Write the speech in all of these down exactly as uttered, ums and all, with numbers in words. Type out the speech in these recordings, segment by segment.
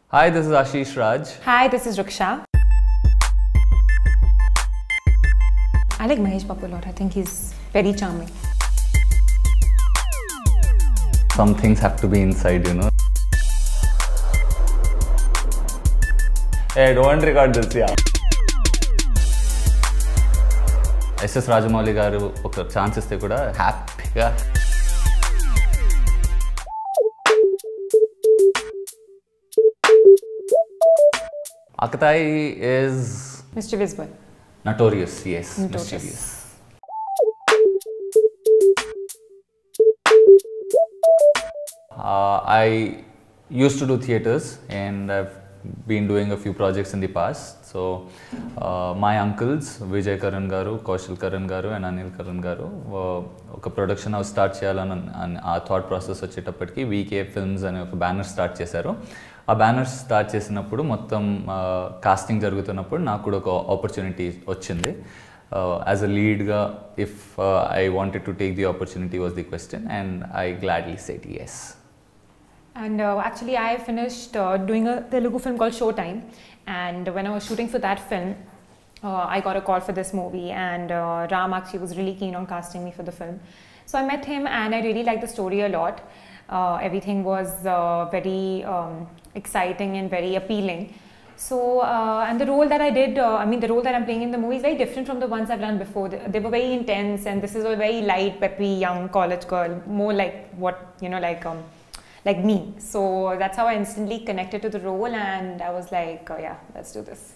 Hi, this is Aashish Raj. Hi, this is Rukshar. I like Mahesh Babu a lot. I think he's very charming. Some things have to be inside, you know. Hey, don't record this, yeah. S S Rajamouli garu oka chance iste kuda happy ga. Aakatayi is Mischievous boy. Notorious, yes. Notorious. Mischievous. Uh, I used to do theatres and I've been doing a few projects in the past. So uh, my uncles Vijay Karan garu, Kaushal Karan garu and Anil Karan garu oka production house start cheyalani aa thought process vachetappatiki V K Films ane oka banner start chesaru. ఆ banners start చేసినప్పుడు మొత్తం casting జరుగుతున్నప్పుడు నాకు కూడా ఒక opportunity వచ్చింది as a లీడ్గా if I wanted to take the opportunity was the question and I gladly said yes. And uh, actually I finished uh, doing a Telugu film called Showtime, and when I was shooting for that film uh, I got a call for this movie, and uh, Ram actually was really keen on casting me for the film. So I met him and I really liked the story a lot. Uh, everything was uh, very um, exciting and very appealing. So, uh, and the role that I did, uh, I mean the role that I'm playing in the movie is very different from the ones I've done before. They, they were very intense, and this is a very light, peppy, young college girl, more like what, you know, like um, like me. So that's how I instantly connected to the role, and I was like, oh yeah, let's do this.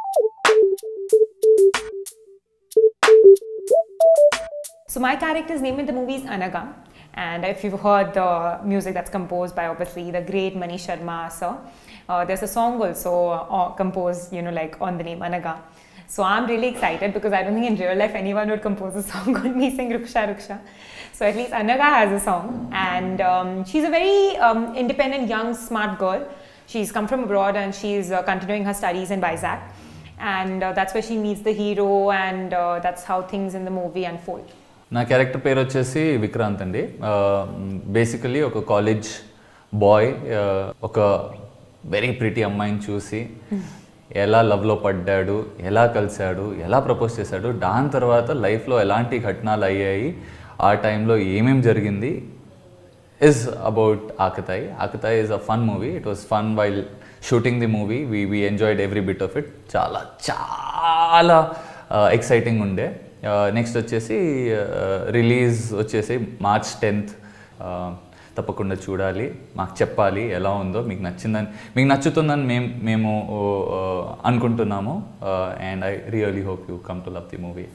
So my character's name in the movie is Anaga. And if you've heard the music that's composed by obviously the great Manish Sharma sir, uh, there's a song also uh, composed, you know, like on the name Anaga. So I'm really excited because I don't think in real life anyone would compose a song on me saying Rukshar Rukshar. So at least Anaga has a song, and um, she's a very um, independent, young, smart girl. She's come from abroad and she's uh, continuing her studies in Vizag, and uh, that's where she meets the hero, and uh, that's how things in the movie unfold. నా character పేరు వచ్చేసి విక్రాంత్ అండి. Basically ఒక college boy ఒక very pretty అమ్మాయిని చూసి ఎలా లవ్లో పడ్డాడు, ఎలా కలిశాడు, ఎలా ప్రపోజ్ చేశాడు, దాని తర్వాత లైఫ్లో ఎలాంటి ఘటనలు అయ్యాయి, ఆ టైంలో ఏమేమి జరిగింది is about Aakatayi. Aakatayi is a fun movie. It was fun while shooting the movie. We we enjoyed every bit of it. చాలా చాలా ఎక్సైటింగ్ ఉండే. నెక్స్ట్ వచ్చేసి రిలీజ్ వచ్చేసి మార్చ్ టెన్త్. తప్పకుండా చూడాలి, మాకు చెప్పాలి ఎలా ఉందో, మీకు నచ్చిందని, మీకు నచ్చుతుందని మేము మేము అనుకుంటున్నాము. And I really hope you come to love the movie.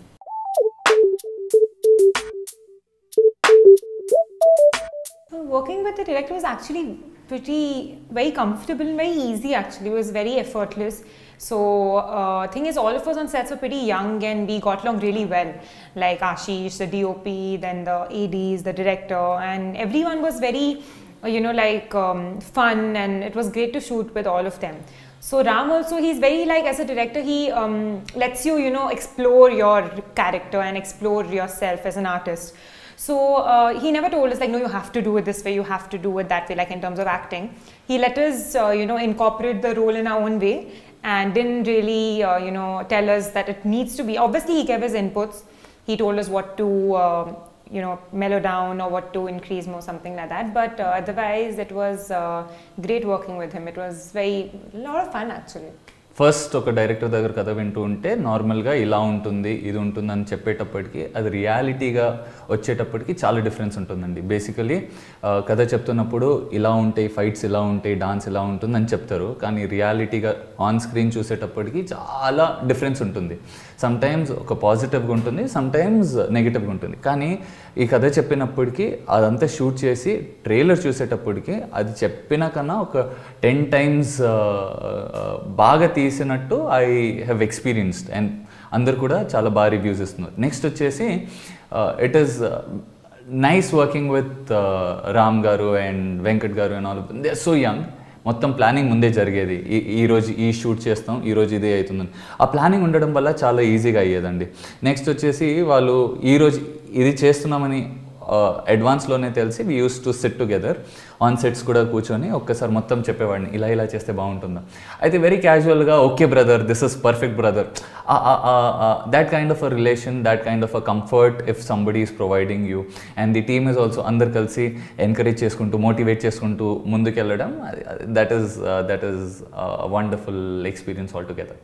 Working with the director was actually pretty very comfortable and very easy. Actually, it was very effortless. So uh, thing is, all of us on sets were pretty young and we got along really well. Like Aashish, the D O P, then the A Ds, the director, and everyone was very, uh, you know, like um, fun, and it was great to shoot with all of them. So Ram also, he's very like, as a director, he um, lets you, you know, explore your character and explore yourself as an artist. So uh, he never told us like, no, you have to do it this way, you have to do it that way, like in terms of acting. He let us, uh, you know, incorporate the role in our own way, and didn't really, uh, you know, tell us that it needs to be. Obviously, he gave us inputs. He told us what to, uh, you know, mellow down or what to increase more, something like that. But uh, otherwise, it was uh, great working with him. It was very, a lot of fun actually. First ఒక director దగ్గర కథ వింటూ ఉంటే నార్మల్గా ఇలా ఉంటుంది, ఇది ఉంటుంది అని చెప్పేటప్పటికి అది రియాలిటీగా వచ్చేటప్పటికి చాలా డిఫరెన్స్ ఉంటుందండి. బేసికలీ కథ చెప్తున్నప్పుడు ఇలా ఉంటాయి, ఫైట్స్ ఇలా ఉంటాయి, డాన్స్ ఇలా ఉంటుందని చెప్తారు, కానీ రియాలిటీగా ఆన్ స్క్రీన్ చూసేటప్పటికి చాలా డిఫరెన్స్ ఉంటుంది. సమ్టైమ్స్ ఒక పాజిటివ్గా ఉంటుంది, సమ్టైమ్స్ నెగిటివ్గా ఉంటుంది. కానీ ఈ కథ చెప్పినప్పటికీ అదంతా షూట్ చేసి ట్రైలర్ చూసేటప్పటికి అది చెప్పిన కన్నా ఒక టెన్ టైమ్స్ బాగా తీసినట్టు ఐ హ్యావ్ ఎక్స్పీరియన్స్డ్, అండ్ అందరు కూడా చాలా బాగా రివ్యూస్ ఇస్తున్నారు. నెక్స్ట్ వచ్చేసి it is nice working with Ram garu and Venkat garu and all of them. They are so young. మొత్తం ప్లానింగ్ ముందే జరిగేది. ఈ ఈరోజు ఈ షూట్ చేస్తాం, ఈరోజు ఇదే అవుతుందని ఆ ప్లానింగ్ ఉండడం వల్ల చాలా ఈజీగా అయ్యేదండి. నెక్స్ట్ వచ్చేసి వాళ్ళు ఈరోజు ఇది చేస్తున్నామని అడ్వాన్స్లోనే తెలిసి we use to sit together on sets కూడా కూర్చొని ఒక్కసారి మొత్తం చెప్పేవాడిని ఇలా ఇలా చేస్తే బాగుంటుందా అయితే వెరీ క్యాజువల్గా okay brother this is perfect brother that kind of a relation that kind of a comfort if somebody is providing you and the team is also అందరు కలిసి ఎంకరేజ్ చేసుకుంటూ మోటివేట్ చేసుకుంటూ ముందుకెళ్ళడం that is that is wonderful experience all together.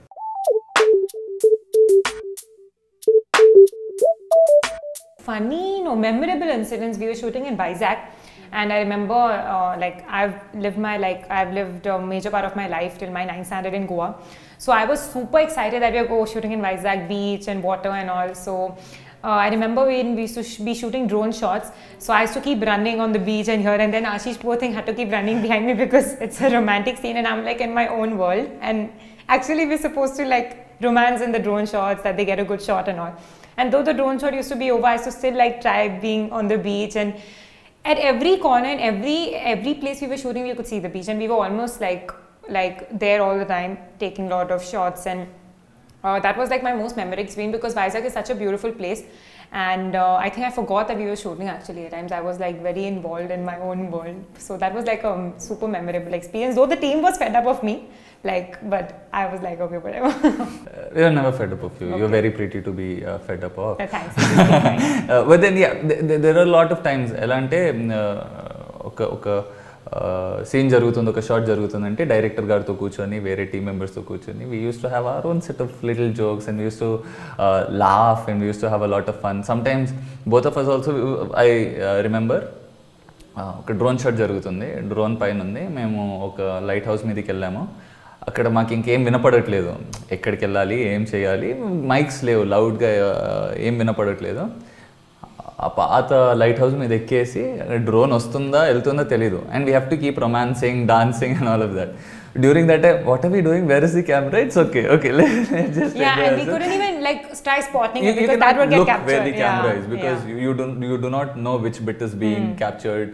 Funny, no, memorable incidents. We were shooting in Vizag, and I remember, uh, like, I've lived my, like, I've lived a major part of my life till my ninth standard in Goa. So I was super excited that we were go shooting in Vizag beach and water and all. So uh, I remember when we used to sh be shooting drone shots. So I used to keep running on the beach and here, and then Aashish, poor thing, had to keep running behind me because it's a romantic scene and I'm like in my own world. And actually we're supposed to like romance in the drone shots, that they get a good shot and all. And though the drone shot used to be over, I used to still like try being on the beach, and at every corner and every every place we were shooting, we could see the beach, and we were almost like like there all the time, taking a lot of shots, and uh, that was like my most memorable experience because Vizag is such a beautiful place, and uh, I think I forgot that we were shooting actually. At times I was like very involved in my own world, so that was like a super memorable experience. Though the team was fed up of me. Like, but I was like, okay, whatever. We are never fed up of you. Okay. You're very pretty to be uh, fed up of. Uh, thanks. uh, but then, yeah, th there are a lot of times. ఎలా అంటే ఒక ఒక scene జరుగుతుంది, ఒక shot జరుగుతుందంటే director గారితో కూర్చొని వేరే టీమ్ మెంబర్స్తో కూర్చొని we use to have our own set of little jokes and we use to laugh and we use to have a lot of fun. Sometimes both of us also I remember ఒక drone shot జరుగుతుంది, drone పైన ఉంది, మేము ఒక light house మీదకి వెళ్ళాము. అక్కడ మాకు ఇంకేం వినపడట్లేదు, ఎక్కడికి వెళ్ళాలి ఏం చేయాలి, మైక్స్ లేవు, లౌడ్గా ఏం వినపడట్లేదు. ఆ పాత లైట్ హౌస్ మీద ఎక్కేసి డ్రోన్ వస్తుందా వెళ్తుందా తెలీదు, and we have to keep romancing, dancing and all of that. During that time, what are we doing? Where is the camera? It's okay, okay. Let's just yeah, and we couldn't even like try spotting you, it because that would get look captured. Where the camera yeah, is because yeah. you, you don't you do not know which bit is being mm. captured.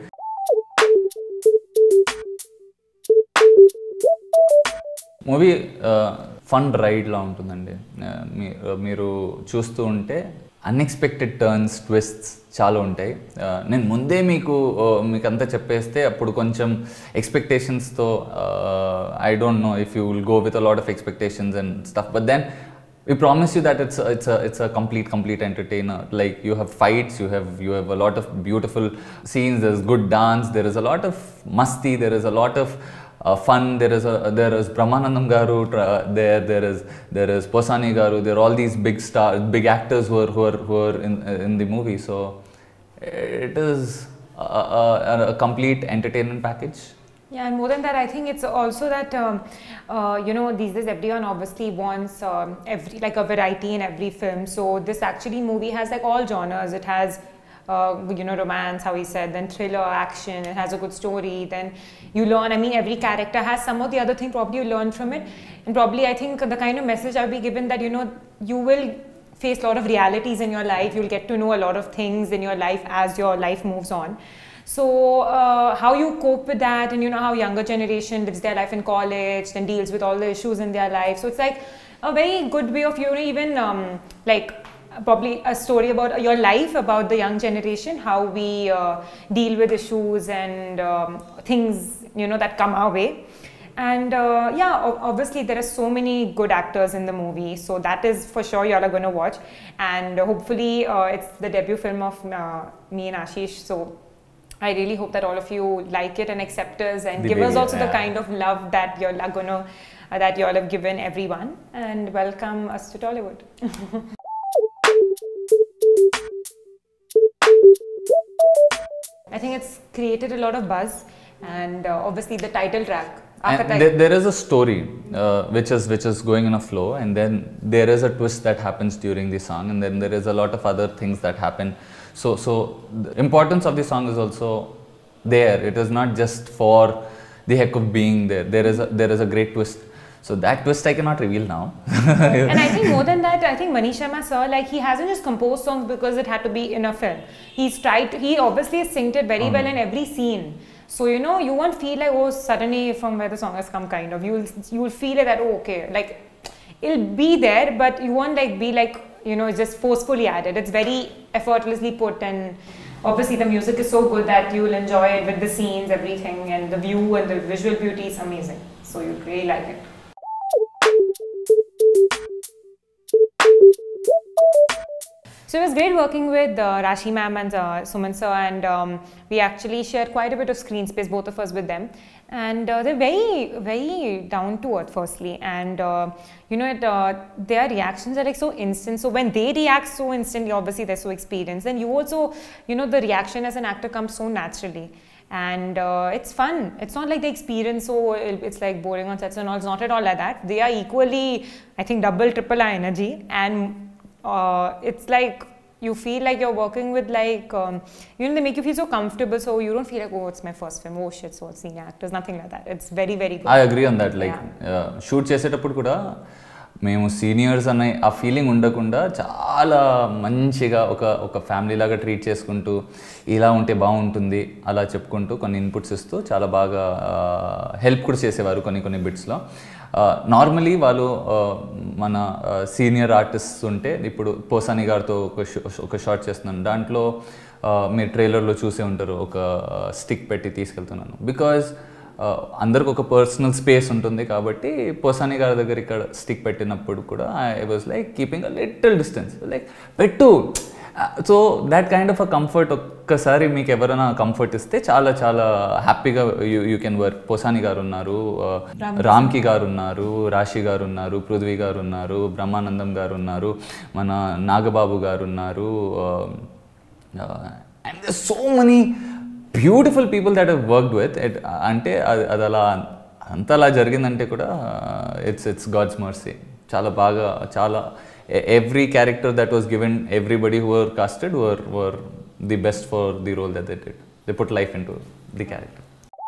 Movie fun రైడ్లా ఉంటుందండి. మీరు చూస్తూ ఉంటే unexpected turns, twists చాలా ఉంటాయి. నేను ముందే మీకు మీకు అంతా చెప్పేస్తే అప్పుడు కొంచెం ఎక్స్పెక్టేషన్స్తో I don't know if you will go with a lot of expectations and stuff, but then we promise you that it's a, it's a it's a complete complete entertainer. Like you have fights, you have you have a lot of beautiful scenes, there's good dance, there is a lot of masti, there is a lot of uh, fun, there is a there is Brahmanandam garu there there is there is Posani garu, there are all these big stars, big actors who are who are, who are in in the movie. So it is a, a, a complete entertainment package. Yeah, and more than that, I think it's also that um, uh, you know, these days everyone obviously wants um, every like a variety in every film. So this actually movie has like all genres. It has uh, you know, romance, how he said, then thriller, action. It has a good story. Then you learn. I mean, every character has some of the other thing. Probably you learn from it, and probably I think the kind of message I'll be given that, you know, you will face a lot of realities in your life. You'll get to know a lot of things in your life as your life moves on. So uh, how you cope with that, and you know how younger generation lives their life in college and deals with all the issues in their life. So it's like a very good way of, you know, even um, like probably a story about your life, about the young generation, how we uh, deal with issues and um, things, you know, that come our way. And uh, yeah, obviously there are so many good actors in the movie, so that is for sure you all are going to watch. And hopefully uh, it's the debut film of uh, me and Aashish, so I really hope that all of you like it and accept us and the give baby, us also yeah. the kind of love that you're gonna uh, that you all have given everyone, and welcome us to Tollywood. I think it's created a lot of buzz, and uh, obviously the title track. And there, there is a story uh, which is which is going in a flow, and then there is a twist that happens during the song, and then there is a lot of other things that happen. So, so the importance of the song is also there. It is not just for the heck of being there. There is a, there is a great twist. So that twist I cannot reveal now. And I think more than that, I think Manish Sharma sir, like he hasn't just composed songs because it had to be in a film. He's tried to, he obviously has synced it very um. well in every scene. So you know, you won't feel like, oh, suddenly from where the song has come, kind of. You'll you will feel it that, oh, okay, like it'll be there, but you won't like be like, you know, just forcefully added. It's very effortlessly put, and obviously the music is so good that you will enjoy it with the scenes, everything, and the view and the visual beauty is amazing. So you really like it. So it was great working with uh, Rashi ma'am and uh, Suman sir, and um, we actually shared quite a bit of screen space, both of us with them. And uh, they're very, very down to earth, firstly. And uh, you know, it, uh, their reactions are like so instant. So when they react so instantly, obviously they're so experienced. And you also, you know, the reaction as an actor comes so naturally. And uh, it's fun. It's not like the experience, so it's like boring on sets and all. It's not at all like that. They are equally, I think, double, triple our energy. And uh, it's like, you feel like you're working with like, um, you know, they make you feel so comfortable, so you don't feel like, oh, it's my first film, oh shit, so it's senior actors, nothing like that. It's very, very good. I agree on that. Like, shoot చేసేటప్పుడు కూడా మేము seniors అనే ఆ feeling ఉండకుండా చాలా మంచిగా ఒక ఒక ఫ్యామిలీ లాగా ట్రీట్ చేసుకుంటూ ఇలా ఉంటే బాగుంటుంది అలా చెప్పుకుంటూ కొన్ని ఇన్పుట్స్ ఇస్తూ చాలా బాగా హెల్ప్ కూడా చేసేవారు కొన్ని కొన్ని బిట్స్లో. నార్మలీ వాళ్ళు మన సీనియర్ ఆర్టిస్ట్ ఉంటే ఇప్పుడు పోసాని గారితో ఒక ఒక షాట్ చేస్తున్నాను, దాంట్లో మీరు ట్రైలర్లో చూసే ఉంటారు ఒక స్టిక్ పెట్టి తీసుకెళ్తున్నాను. బికాజ్ అందరికి ఒక పర్సనల్ స్పేస్ ఉంటుంది కాబట్టి పోసాని గారి దగ్గర ఇక్కడ స్టిక్ పెట్టినప్పుడు కూడా I was like keeping a little distance, like పెట్టు. So that kind of a comfort ఒక్కసారి మీకు ఎవరైనా కంఫర్ట్ ఇస్తే చాలా చాలా హ్యాపీగా you you can work. Posani garu ఉన్నారు, రామ్కి గారు ఉన్నారు, రాశి గారు ఉన్నారు, పృథ్వీ గారు ఉన్నారు, బ్రహ్మానందం గారు ఉన్నారు, మన నాగబాబు గారు ఉన్నారు, and there so many beautiful people that I've worked with. అంటే అది అలా అంతలా జరిగిందంటే కూడా ఇట్స్ ఇట్స్ గాడ్స్ మర్సీ. చాలా బాగా చాలా every character that was given, everybody who were casted were were the best for the role that they did. They put life into the character.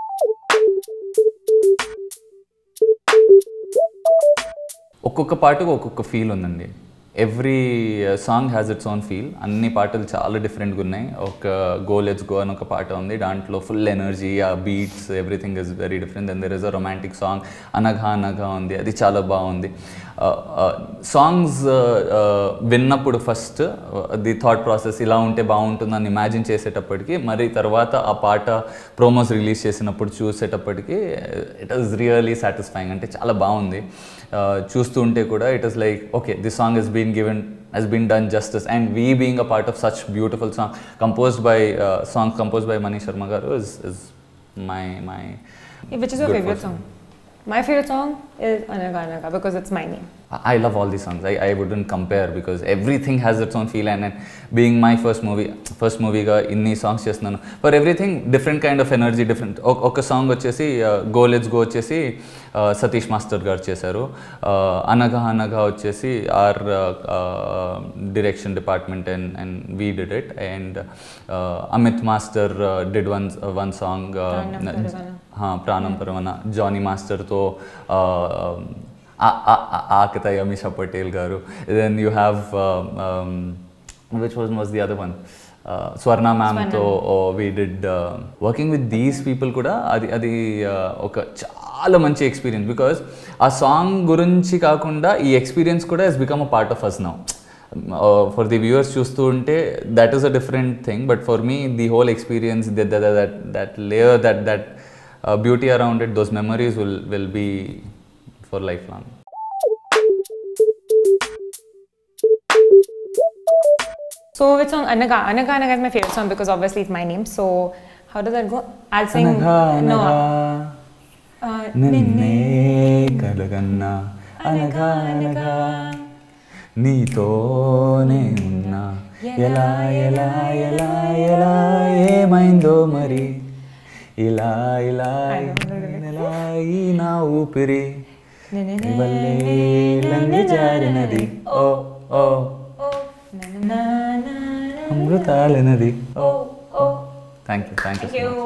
ఒక్కొక్క పాటకు ఒక్కొక్క ఫీల్ ఉందండి. Every song has its own feel. అన్ని పాటలు చాలా డిఫరెంట్గా ఉన్నాయి. ఒక గో లెట్స్ గో అని ఒక పాట ఉంది, దాంట్లో ఫుల్ ఎనర్జీ, ఆ beats, everything is very different. Then there is a romantic song Anagha Anagha ఉంది, అది చాలా బాగుంది. సాంగ్స్ విన్నప్పుడు ఫస్ట్ ది థాట్ ప్రాసెస్ ఇలా ఉంటే బాగుంటుందని ఇమాజిన్ చేసేటప్పటికి, మరి తర్వాత ఆ పాట ప్రోమోస్ రిలీజ్ చేసినప్పుడు చూసేటప్పటికి ఇట్ ఈస్ రియలీ సాటిస్ఫైయింగ్. అంటే చాలా బాగుంది చూస్తూ ఉంటే కూడా. It is like okay, this song has been given has been done justice, and we being a part of such beautiful song composed by uh, songs composed by Mahesh Babu garu is is my my which is your favorite song? My favorite song is Anaga Anaga because it's my name. I love all these songs. I, I wouldn't compare because everything has its own feel, and, and being my first movie, first movie ga inni songs chestunanu. For everything, different kind of energy, different. Oka song vachesi Go Let's Go vachesi Satish Master garu chesaru. Anaga Anaga vachesi our uh, direction department and and we did it, and uh, Amit Master uh, did one uh, one song. Ha, Pranam Paravana. Johnny Master to uh, Aakatayi Amisha Patel garu. Then you have um, um, which was was the other one? Uh, Swarna ma'am to oh, we did uh, working with these people kuda adi adi oka chaala manchi experience, because a song gurinchi kaakunda ee experience kuda has become a part of us now. Uh, for the viewers chustu unte that is a different thing, but for me the whole experience, that that that, that layer, that that uh, beauty around it, those memories will will be for lifelong. So which song? Anaga Anaga Anaga is my favorite song because obviously it's my name. So how does that go? I'll sing. Anaga, no. Uh, Ninne kalaganna Anaga Anaga Neetone unna Ela Ela Ela Ela Emaindo mari Ila Ila Ila Ina upiri Ivalle langi jarinadi oh oh Amrutalanadi. Oh, oh. Thank you, thank you. Thank you.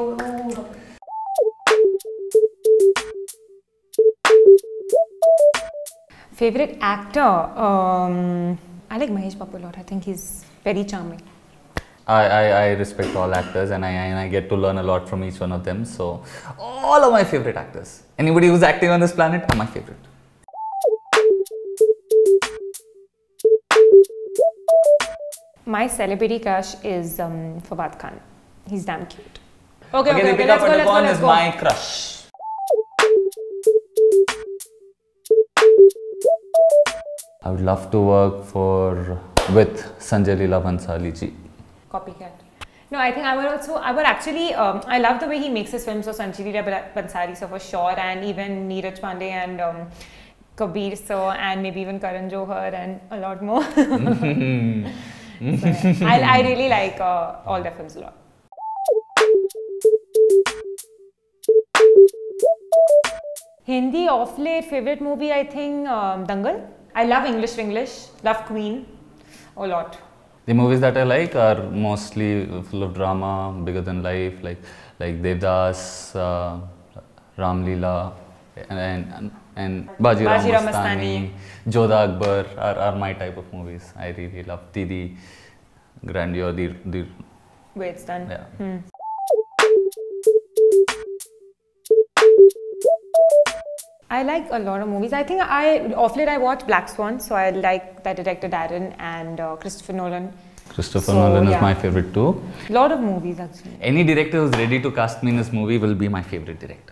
Favorite actor? Um, I like Mahesh Babu a lot. I think he's very charming. I, I, I respect all actors, and I, and I get to learn a lot from each one of them. So, all of my favorite actors. Anybody who's acting on this planet are my favorite. My celebrity crush is um, Fawad Khan. He's damn cute. Okay, Okay, okay, okay, Deepika let's go, let's go, Padukone let's is go. my crush. I would love to work for with Sanjay Leela Bhansali ji. Copycat. No, I think I would also, I would actually, um, I love the way he makes his films, so Sanjay Leela Bhansali sir for sure, and even Neeraj Pandey and um, Kabir sir, and maybe even Karan Johar and a lot more. So, yeah. I, I really like uh, all their films a lot. Hindi off late favorite movie, I think um, Dangal. I love English English, love Queen a lot. The movies that I like are mostly full of drama, bigger than life, like like Devdas, uh, Ram Leela, and and, and Bajirao Bajirao Mastani, Mastani. Jodha Akbar are, are my type of movies. I really love Didi, Grandeur, the the Wait, it's done. yeah. Hmm. I like a lot of movies. I think I off late I watched Black Swan, so I like that director Darren and uh, Christopher Nolan. Christopher So, Nolan yeah. is my favorite too. Lot of movies actually. Any director who's ready to cast me in this movie will be my favorite director.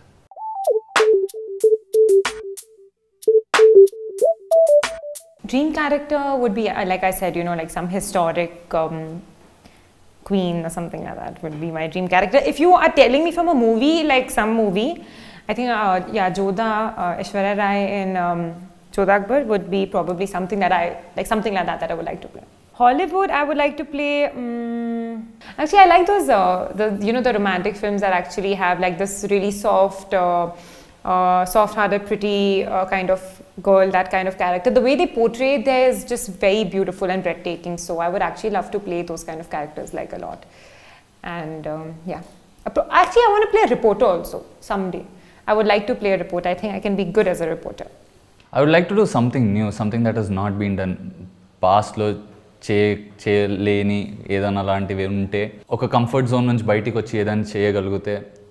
Dream character would be, uh, like I said, you know, like some historic um, queen or something like that would be my dream character. If you are telling me from a movie, like some movie, I think, uh, yeah, Jodha, uh, Aishwarya Rai in um, Jodha Akbar would be probably something that I, like something like that that I would like to play. Hollywood, I would like to play, um, actually I like those, uh, the, you know, the romantic films that actually have like this really soft, uh, uh, soft-hearted, pretty uh, kind of girl, that kind of character. The way they portray there is just very beautiful and breathtaking. So I would actually love to play those kind of characters like a lot. And um, yeah, actually I want to play a reporter also someday. I would like to play a reporter. I think I can be good as a reporter. I would like to do something new, something that has not been done. Past lo చే చేయలేని ఏదైనా అలాంటివి ఉంటే ఒక comfort zone నుంచి బయటికి వచ్చి ఏదైనా చేయగలిగితే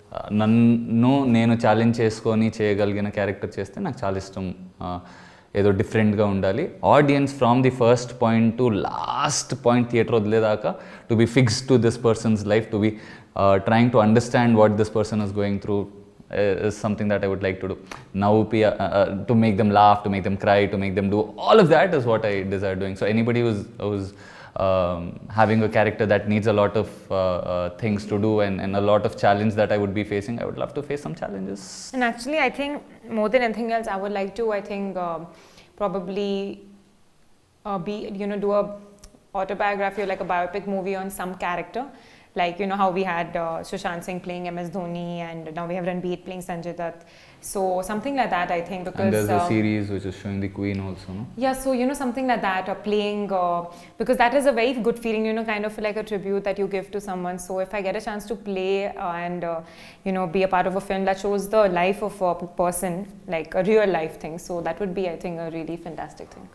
నన్ను నేను ఛాలెంజ్ చేసుకొని చేయగలిగిన క్యారెక్టర్ చేస్తే నాకు చాలా ఇష్టం. ఏదో డిఫరెంట్గా ఉండాలి. Audience from the first point to last point theatre వదిలేదాకా to be fixed to this person's life, to be trying to understand what this person is going through is something that I would like to do. Now, uh, uh, to make them laugh, to make them cry, to make them do all of that is what I desire doing. So anybody who's, who's um, having a character that needs a lot of uh, uh, things to do and, and a lot of challenge that I would be facing, I would love to face some challenges. And actually, I think more than anything else, I would like to, I think, uh, probably uh, be, you know, do a autobiography or like a biopic movie on some character. Like, you know, how we had uh, Sushant Singh playing M S Dhoni, and now we have Ranbir playing Sanjay Dutt. So something like that, I think, because And there's a uh, series which is showing the Queen also, no? yeah, so you know, something like that, or playing, uh, because that is a very good feeling, you know, kind of like a tribute that you give to someone. So if I get a chance to play uh, and uh, you know, be a part of a film that shows the life of a person, like a real life thing, so that would be, I think, a really fantastic thing.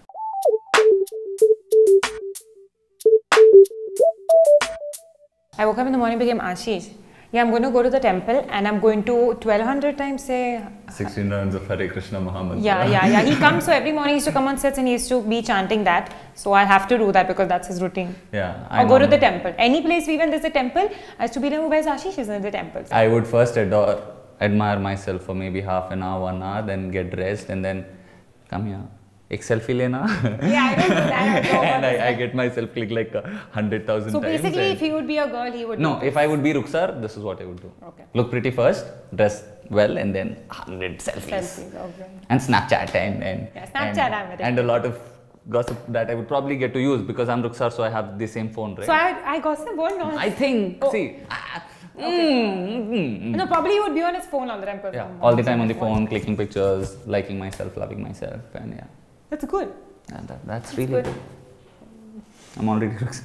I woke up in the morning, became Aashish. Yeah, I'm going to go to the temple and I'm going to twelve hundred times say sixteen rounds of Hare Krishna Muhammad. Yeah, yeah, yeah. He comes, so every morning he used to come on sets and he used to be chanting that. So I have to do that because that's his routine. Yeah. Or go to the temple. Any place, even there's a temple, I used to be like, oh, where's Aashish? He's in the temple. I would first adore, admire myself for maybe half an hour, one hour, then get dressed and then come here. Ek selfie lena. Yeah, I don't do that. I don't And I, I get myself click like a hundred thousand So times. basically, and if he would be a girl, he would no, do if I would be Rukshar, this is what I would do. Okay. Look pretty first, dress well, and then hundred selfies. Selfies, okay. And Snapchat and and, Yeah, Snapchat, and, I'm very and a lot of gossip that I would probably get to use because I'm Rukshar, so I have the same phone, right? So I, I gossip or not? I think, Oh. see. ah, mm, mm, mm. No, probably he would be on his phone all the time. 'cause Yeah, I'm all the time on his the phone, clicking pictures, liking myself, loving myself, and yeah. That's good. Yeah, that, that's, That's really good. good. I'm already Rukshar.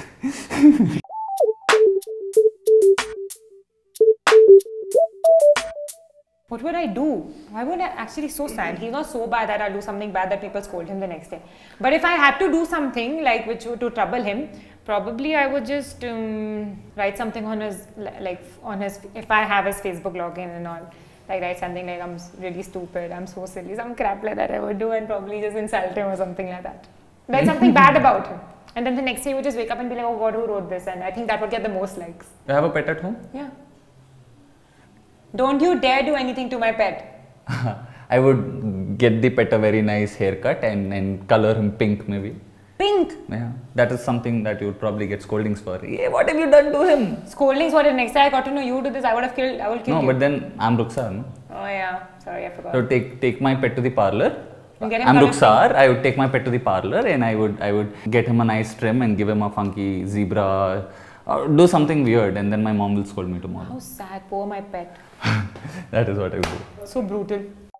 What would I do? Why would I actually so sad? He's not so bad that I'll do something bad that people scold him the next day. But if I had to do something like which would to trouble him, probably I would just um, write something on his like on his if I have his Facebook login and all. Like write something like I'm really stupid, I'm so silly, some crap like that I would do and probably just insult him or something like that. Write something bad about him. And then the next day you would just wake up and be like, oh God, who wrote this? And I think that would get the most likes. You have a pet at home? Yeah. Don't you dare do anything to my pet. I would get the pet a very nice haircut and, and color him pink maybe. Pink? Yeah, that is something that you would probably get scoldings for. Yeah, what have you done to him? Scoldings, what if next time I got to know you do this, I would have killed, I would kill No, you. but then I'm Rukshar, no? Oh yeah, sorry, I forgot. So take take my pet to the parlor. And get him I'm colored Rukshar. I would take my pet to the parlor and I would I would get him a nice trim and give him a funky zebra, or do something weird, and then my mom will scold me tomorrow. How sad, poor my pet. That is what I would do. So brutal.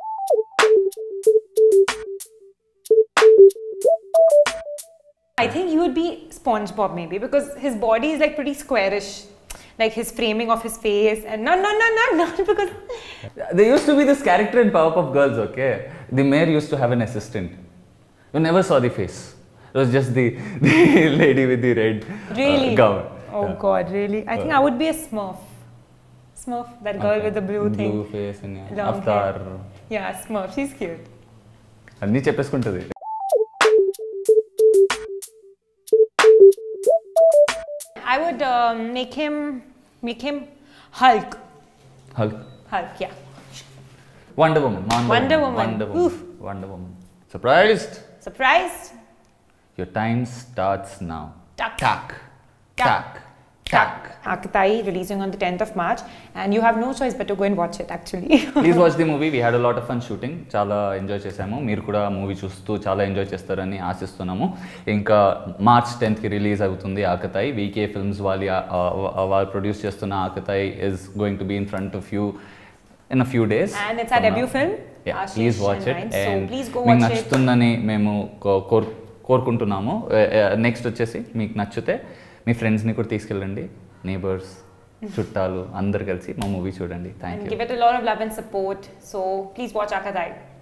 I think he would be SpongeBob maybe, because his body is like pretty squarish, like his framing of his face, and no, no, no, no, not because. There used to be this character in Powerpuff Girls, okay? The mayor used to have an assistant. You never saw the face. It was just the, the lady with the red Really? uh, gown. Oh Yeah. God, really? I think I would be a Smurf. Smurf, that girl Okay. with the blue thing. Blue face and yeah. Long Avatar. Yeah, Smurf. She's cute. అన్నీ చెప్పేసుకుంటుంది. I would um, make him, make him Hulk. Hulk. Hulk, yeah. Wonder Woman. Wonder, Wonder Woman. Wonder Woman. Oof. Wonder Woman. Surprised? Surprised? Your time starts now. Tuck. Tuck. Tuck. Tuck. Aakatayi releasing on the tenth of March, and you have no choice but to go and watch it actually. Please watch the movie. We had a lot of fun shooting. చాలా enjoy చేసాము. మీరు కూడా movie చూస్తూ చాలా enjoy చేస్తారని ఆశిస్తున్నాము. ఇంకా March టెన్త్కి release అవుతుంది ఆకతాయి. వీకే ఫిల్మ్స్ వాళ్ళ వాళ్ళు ప్రొడ్యూస్ చేస్తున్న Aakathayi is going to be in front of you in a few days. And it's our debut film. Please watch it. So and please go మీకు watch it. నచ్చుతుందని మేము కో- కోరు కోరుకుంటున్నాము. నెక్స్ట్ వచ్చేసి మీకు నచ్చితే మీ ఫ్రెండ్స్ని కూడా తీసుకెళ్ళండి, నేబర్స్, చుట్టాలు అందరు కలిసి మా మూవీ చూడండి. Thank And you. give it a lot of love and support. So please watch Aakatayi.